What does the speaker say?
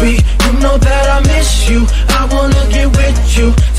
sweet. You know that I miss you, I wanna get with you.